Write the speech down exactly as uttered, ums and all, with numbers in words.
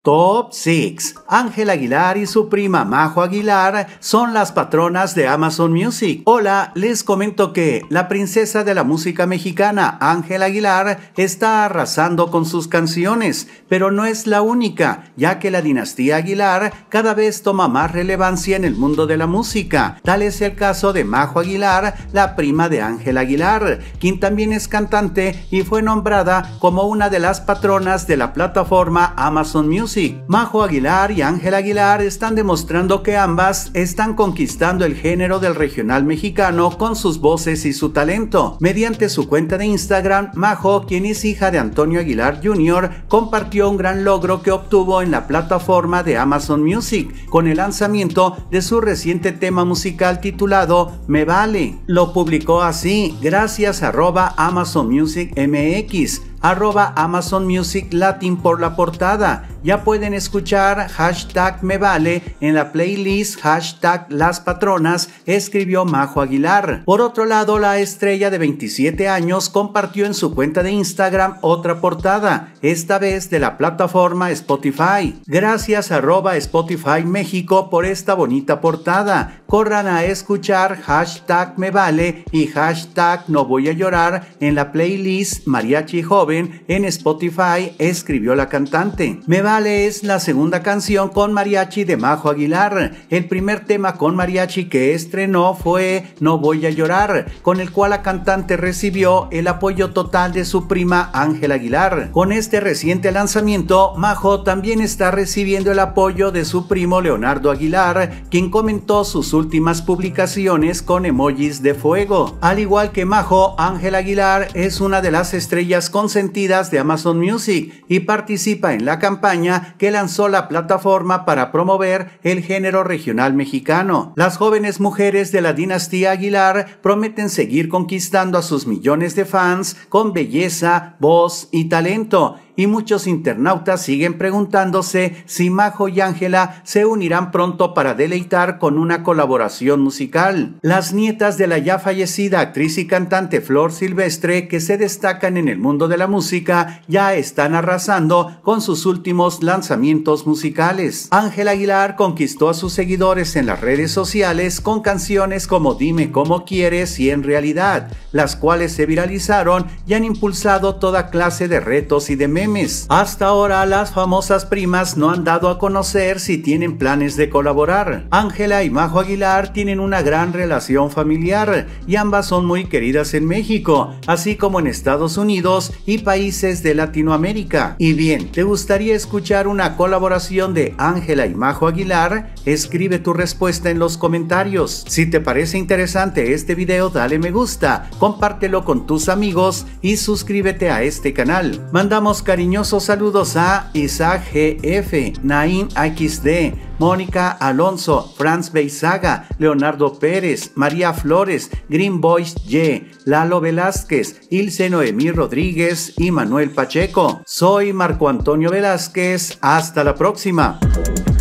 Top seis. Ángela Aguilar y su prima Majo Aguilar son las patronas de Amazon Music. Hola, les comento que la princesa de la música mexicana, Ángela Aguilar, está arrasando con sus canciones, pero no es la única, ya que la dinastía Aguilar cada vez toma más relevancia en el mundo de la música. Tal es el caso de Majo Aguilar, la prima de Ángela Aguilar, quien también es cantante y fue nombrada como una de las patronas de la plataforma Amazon Music. Majo Aguilar y Ángela Aguilar están demostrando que ambas están conquistando el género del regional mexicano con sus voces y su talento. Mediante su cuenta de Instagram, Majo, quien es hija de Antonio Aguilar junior, compartió un gran logro que obtuvo en la plataforma de Amazon Music con el lanzamiento de su reciente tema musical titulado Me Vale. Lo publicó así: gracias arroba Amazon Music M X, arroba Amazon Music Latin por la portada. Ya pueden escuchar hashtag Me Vale en la playlist hashtag Las Patronas, escribió Majo Aguilar. Por otro lado, la estrella de veintisiete años compartió en su cuenta de Instagram otra portada, esta vez de la plataforma Spotify. Gracias arroba Spotify México por esta bonita portada. Corran a escuchar hashtag Me Vale y hashtag No Voy a Llorar en la playlist Mariachi Joven en Spotify, escribió la cantante. Me Vale es la segunda canción con mariachi de Majo Aguilar. El primer tema con mariachi que estrenó fue No Voy a Llorar, con el cual la cantante recibió el apoyo total de su prima Ángela Aguilar. Con este reciente lanzamiento, Majo también está recibiendo el apoyo de su primo Leonardo Aguilar, quien comentó sus últimas publicaciones con emojis de fuego. Al igual que Majo, Ángela Aguilar es una de las estrellas consentidas de Amazon Music y participa en la campaña que lanzó la plataforma para promover el género regional mexicano. Las jóvenes mujeres de la dinastía Aguilar prometen seguir conquistando a sus millones de fans con belleza, voz y talento. Y muchos internautas siguen preguntándose si Majo y Ángela se unirán pronto para deleitar con una colaboración musical. Las nietas de la ya fallecida actriz y cantante Flor Silvestre, que se destacan en el mundo de la música, ya están arrasando con sus últimos lanzamientos musicales. Ángela Aguilar conquistó a sus seguidores en las redes sociales con canciones como Dime Cómo Quieres y En Realidad, las cuales se viralizaron y han impulsado toda clase de retos y de memes. Hasta ahora, las famosas primas no han dado a conocer si tienen planes de colaborar. Ángela y Majo Aguilar tienen una gran relación familiar y ambas son muy queridas en México, así como en Estados Unidos y países de Latinoamérica. Y bien, ¿te gustaría escuchar una colaboración de Ángela y Majo Aguilar? Escribe tu respuesta en los comentarios. Si te parece interesante este video, dale me gusta, compártelo con tus amigos y suscríbete a este canal. Mandamos cariñosos saludos a Isaac G F, Naim X D, Mónica Alonso, Franz Beizaga, Leonardo Pérez, María Flores, Green Boys Y, Lalo Velázquez, Ilse Noemí Rodríguez y Manuel Pacheco. Soy Marco Antonio Velázquez. Hasta la próxima.